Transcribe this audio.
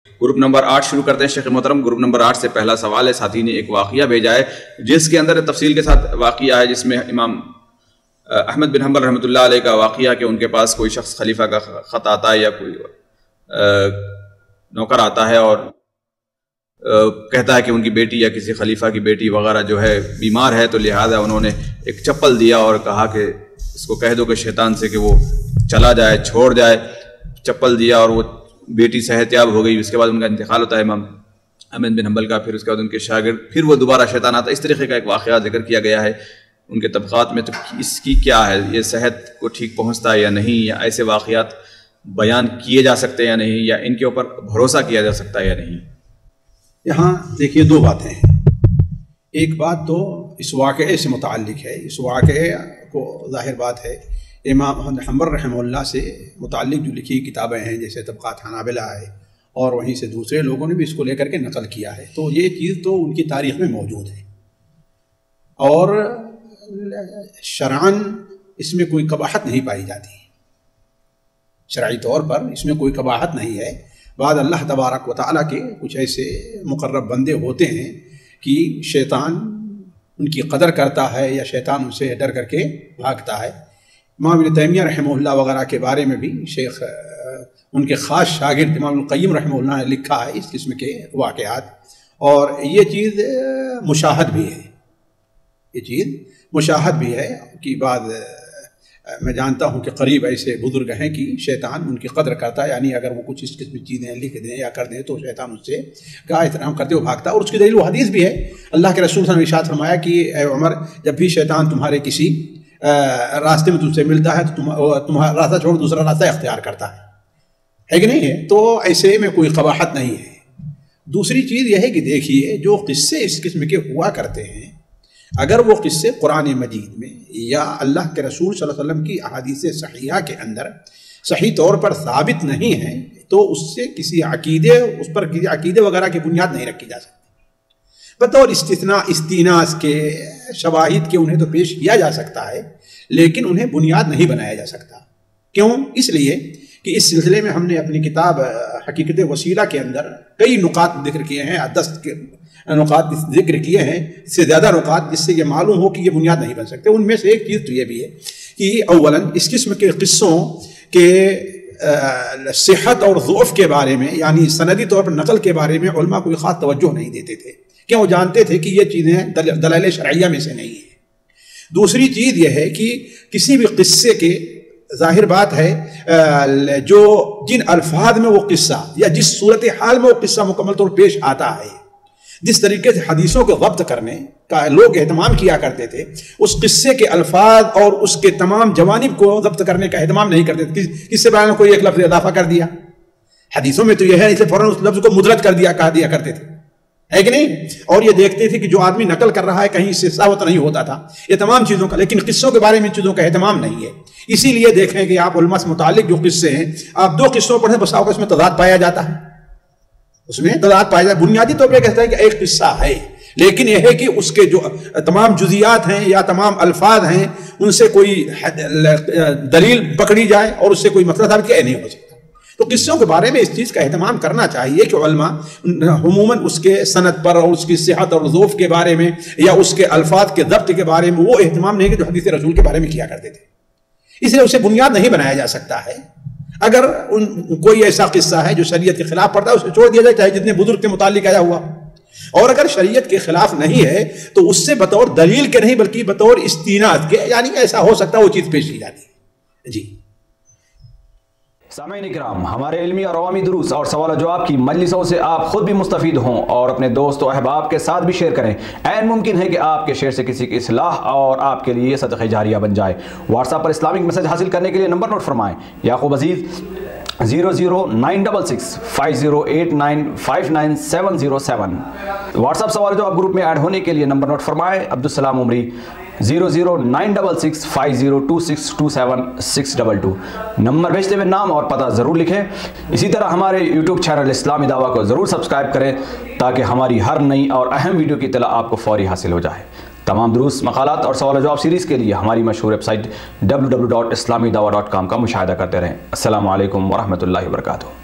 Group number 8 شروع کرتے ہیں شیخ محترم۔ گروپ نمبر 8 سے پہلا سوال ہے، ساتھی نے ایک واقعہ بھیجا ہے جس کے اندر تفصیل کے ساتھ واقعہ ہے، جس میں امام احمد بن حنبل رحمۃ اللہ علیہ کا واقعہ کہ ان کے پاس کوئی شخص خلیفہ کا خط آتا ہے یا کوئی نوکر آتا ہے اور کہتا ہے کہ ان کی بیٹی یا کسی خلیفہ کی بیٹی وغیرہ جو ہے بیمار ہے، تو لہٰذا انہوں نے ایک چپل دیا اور کہا کہ اس کو کہہ دو کہ شیطان سے کہ وہ چلا جائے، چھوڑ جائے۔ چپل دیا اور وہ بیٹی صحت یاب ہو گئی۔ اس کے بعد ان کا انتقال ہوتا ہے امام احمد بن حنبل کا، پھر اس کے بعد ان کے شاگرد، پھر وہ دوبارہ شیطان آتا ہے۔ اس طریقے کا ایک واقعہ ذکر کیا گیا ہے ان کے طبقات میں۔ تو اس کی کیا ہے، یہ صحت کو ٹھیک پہنچتا ہے یا نہیں، یا ایسے واقعات بیان کیے جا سکتے ہیں یا نہیں، یا ان کے اوپر بھروسہ کیا جا سکتا ہے یا نہیں؟ یہاں دیکھیے دو باتیں ہیں۔ ایک بات تو اس واقعے سے متعلق ہے، اس واقعے کو ظاہر بات ہے امام احمد حنبل رحمہ اللہ سے متعلق جو لکھی کتابیں ہیں جیسے طبقات حنابلہ ہے، اور وہیں سے دوسرے لوگوں نے بھی اس کو لے کر کے نقل کیا ہے، تو یہ چیز تو ان کی تاریخ میں موجود ہے، اور شرعاً اس میں کوئی قباحت نہیں پائی جاتی، شرعی طور پر اس میں کوئی قباحت نہیں ہے۔ بعد اللہ تبارک و تعالیٰ کے کچھ ایسے مقرب بندے ہوتے ہیں کہ شیطان ان کی قدر کرتا ہے یا شیطان ان سے ڈر کر کے بھاگتا ہے۔ امام ابن تیمیہ رحمہ اللہ وغیرہ کے بارے میں بھی شیخ ان کے خاص شاگرد امام القیم رحمہ اللہ نے لکھا ہے اس قسم کے واقعات، اور یہ چیز مشاہد بھی ہے، یہ چیز مشاہد بھی ہے کہ بعد میں جانتا ہوں کہ قریب ایسے بزرگ ہیں کہ شیطان ان کی قدر کرتا ہے، یعنی اگر وہ کچھ اس قسم کی چیزیں لکھ دیں یا کر دیں تو شیطان اس سے کا احترام کرتے ہوئے بھاگتا ہے۔ اور اس کی دلیل وہ حدیث بھی ہے، اللہ کے رسول صلی اللہ علیہ وسلم نے ارشاد فرمایا کہ اے عمر، جب بھی شیطان تمہارے کسی راستے میں تم سے ملتا ہے تو تمہارا راستہ چھوڑ دوسرا راستہ اختیار کرتا ہے کہ نہیں ہے؟ تو ایسے میں کوئی قباحت نہیں ہے۔ دوسری چیز یہ ہے کہ دیکھیے جو قصے اس قسم کے ہوا کرتے ہیں، اگر وہ قصے قرآن مجید میں یا اللہ کے رسول صلی اللہ علیہ وسلم کی احادیث صحیحہ کے اندر صحیح طور پر ثابت نہیں ہیں، تو اس سے کسی عقیدے اس پر کسی عقیدے وغیرہ کی بنیاد نہیں رکھی جا سکتی۔ بطور استیناس کے شواہد کے انہیں تو پیش کیا جا سکتا ہے، لیکن انہیں بنیاد نہیں بنایا جا سکتا۔ کیوں؟ اس لیے کہ اس سلسلے میں ہم نے اپنی کتاب حقیقت وسیلہ کے اندر کئی نکات ذکر کیے ہیں، 10 نکات ذکر کیے ہیں، اس سے زیادہ نکات، جس سے یہ معلوم ہو کہ یہ بنیاد نہیں بن سکتے۔ ان میں سے ایک چیز تو یہ بھی ہے کہ اولاً اس قسم کے قصوں کے صحت اور ضعف کے بارے میں، یعنی سندی طور پر نقل کے بارے میں علماء کوئی خاص توجہ نہیں دیتے تھے، کہ وہ جانتے تھے کہ یہ چیزیں دلائل شرعیہ میں سے نہیں ہیں۔ دوسری چیز یہ ہے کہ کسی بھی قصے کے ظاہر بات ہے جو جن الفاظ میں وہ قصہ یا جس صورتحال میں وہ قصہ مکمل طور پیش آتا ہے، جس طریقے سے حدیثوں کو ضبط کرنے کا لوگ اہتمام کیا کرتے تھے، اس قصے کے الفاظ اور اس کے تمام جوانب کو ضبط کرنے کا اہتمام نہیں کرتے تھے۔ کس سے بیان میں کوئی ایک لفظ اضافہ کر دیا، حدیثوں میں تو یہ ہے اسے فوراً اس لفظ کو مدرج کر دیا، کہہ دیا کرتے تھے، ہے کہ نہیں؟ اور یہ دیکھتے تھے کہ جو آدمی نقل کر رہا ہے کہیں اس سے ثابت نہیں ہوتا تھا یہ تمام چیزوں کا، لیکن قصوں کے بارے میں چیزوں کا اہتمام نہیں ہے۔ اسی لیے دیکھیں کہ آپ علماء سے متعلق جو قصے ہیں، آپ 2 قصوں پڑھیں بس آپ اس میں تضاد پایا جاتا ہے، اس میں تضاد پایا جاتا ہے۔ بنیادی طور پہ کہتا ہے کہ ایک قصہ ہے، لیکن یہ ہے کہ اس کے جو تمام جزیات ہیں یا تمام الفاظ ہیں ان سے کوئی دلیل پکڑی جائے اور اس سے کوئی مسئلہ ثابت کیا نہیں ہو سکتا۔ تو قصوں کے بارے میں اس چیز کا اہتمام کرنا چاہیے کہ علماء عموماً اس کے سند پر اور اس کی صحت اور ضعف کے بارے میں یا اس کے الفاظ کے ضبط کے بارے میں وہ اہتمام نہیں کہ جو حدیث رسول کے بارے میں کیا کرتے تھے، اس لیے اسے بنیاد نہیں بنایا جا سکتا ہے۔ اگر کوئی ایسا قصہ ہے جو شریعت کے خلاف پڑتا ہے اسے چھوڑ دیا جائے، چاہے جتنے بزرگ کے متعلق آیا ہوا، اور اگر شریعت کے خلاف نہیں ہے تو اس سے بطور دلیل کے نہیں بلکہ بطور استیناد کے، یعنی ایسا ہو سکتا ہے وہ چیز پیش کی جاتی ہے۔ جی سامعین اکرام، ہمارے علمی اور عوامی دروس اور سوال و جواب کی مجلسوں سے آپ خود بھی مستفید ہوں اور اپنے دوست و احباب کے ساتھ بھی شیئر کریں۔ عین ممکن ہے کہ آپ کے شیئر سے کسی کی اصلاح اور آپ کے لیے صدقہ جاریہ بن جائے۔ واٹس ایپ پر اسلامک میسج حاصل کرنے کے لیے نمبر نوٹ فرمائیں: یعقوب عزیز 00966 508959 واٹس ایپ سوال جواب گروپ میں ایڈ ہونے کے لیے نمبر نوٹ فرمائیں: عبدالسلام عمری 00966 502627 نمبر بھیجتے ہوئے نام اور پتہ ضرور لکھیں۔ اسی طرح ہمارے یوٹیوب چینل اسلامی دعویٰ کو ضرور سبسکرائب کریں تاکہ ہماری ہر نئی اور اہم ویڈیو کی اطلاع آپ کو فوری حاصل ہو جائے۔ تمام دروس، مقالات اور سوال و جواب سیریز کے لیے ہماری مشہور ویب سائٹ www.islamidawah.com کا مشاہدہ کرتے رہیں۔ السلام علیکم ورحمۃ اللہ وبرکاتہ۔